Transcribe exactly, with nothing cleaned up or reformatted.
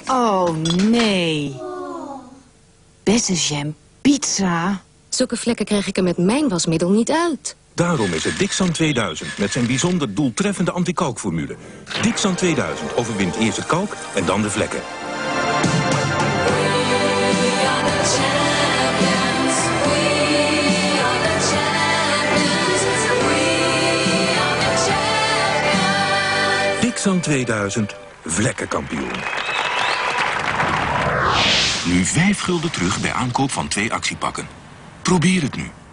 Oh, nee. Bessenjam, pizza. Zulke vlekken krijg ik er met mijn wasmiddel niet uit. Daarom is het Dixan tweeduizend met zijn bijzonder doeltreffende anti-kalkformule. Dixan tweeduizend overwint eerst het kalk en dan de vlekken. Dixan tweeduizend, vlekkenkampioen. Nu vijf gulden terug bij aankoop van twee actiepakken. Probeer het nu.